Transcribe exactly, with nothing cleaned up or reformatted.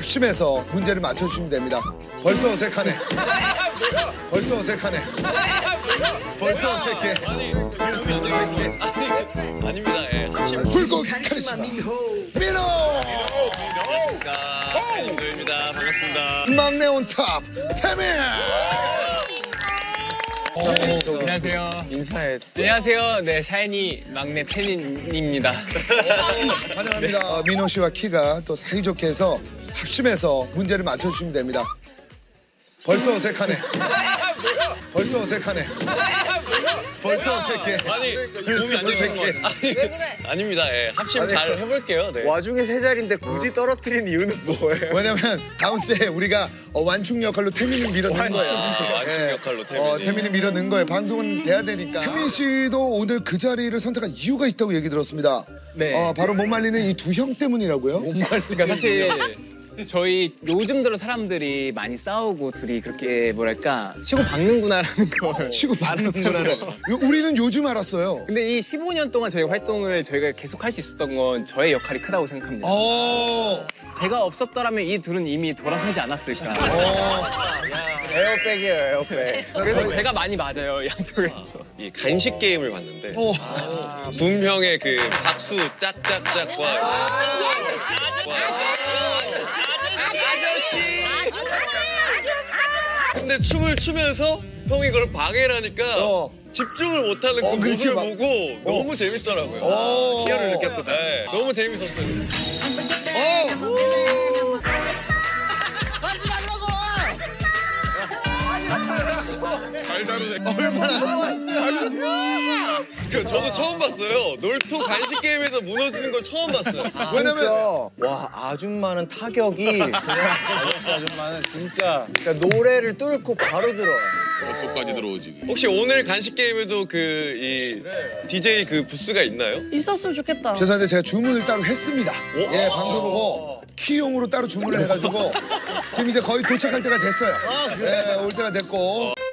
합심해서 문제를 맞춰주시면 됩니다. 벌써 어색하네. 벌써 어색하네. 벌써 어색해. 벌써 어색해. 아니, 아닙니다. 예, 합심. 불꽃 카리스마 민호. 민호입니다. 반갑습니다. 막내 온탑 태민. 안녕하세요. 인사해. 안녕하세요. 네, 샤이니 막내 태민입니다. 환영합니다. 어, 민호 씨와 키가 또 사이좋게 해서 합심해서 문제를 맞춰주시면 됩니다. 벌써 어색하네. 벌써 어색하네. 벌써 어색해. 아니, 벌써 몸이 안 좋은 거 어색해. 아니, 아닙니다. 예, 합심 잘 해볼게요. 네. 와중에 세 자리인데 굳이 떨어뜨린 이유는 뭐예요? 왜냐면 가운데 우리가 어, 완충 역할로 태민이 밀어넣은 거예요. 아, 완충 예. 역할로 태민이. 어, 태민이 밀어넣은 거예요. 방송은 돼야 되니까. 태민 씨도 오늘 그 자리를 선택한 이유가 있다고 얘기 들었습니다. 네. 어, 바로 못 말리는 이 두 형 때문이라고요? 그러니까 사실 저희 요즘 들어 사람들이 많이 싸우고 둘이 그렇게 뭐랄까 치고 박는구나라는 걸 치고 받는구나를. 알았잖아요. 우리는 요즘 알았어요. 근데 이 십오 년 동안 저희 활동을 저희가 계속 할 수 있었던 건 저의 역할이 크다고 생각합니다. 어. 제가 없었더라면 이 둘은 이미 돌아서지 않았을까. 에어백이에요, 에어백. 그래서 제가 많이 맞아요, 양쪽에서. 이 간식 게임을 봤는데 어. 분명의 그 박수 짝짝짝과 근데 춤을 추면서 형이 그걸 방해를 하니까 어. 집중을 못하는 그 어, 그렇지, 모습을 막. 보고 너무 재밌더라고요. 어. 희열을 느꼈거든요. 네, 너무 재밌었어요. 어. 그 저도 처음 봤어요. 놀토 간식 게임에서 무너지는 걸 처음 봤어요. 왜냐면 진짜 와 아줌마는 타격이 그냥 아저씨 아줌마는 진짜 그러니까 노래를 뚫고 바로 들어와요. 벌써까지 들어오지. 혹시 오늘 간식 게임에도 그 이 디제이 그 부스가 있나요? 있었으면 좋겠다. 죄송한데 제가 주문을 따로 했습니다. 오. 예, 방송 보고 키용으로 따로 주문을 해가지고 지금 이제 거의 도착할 때가 됐어요. 예, 올 때가 됐고.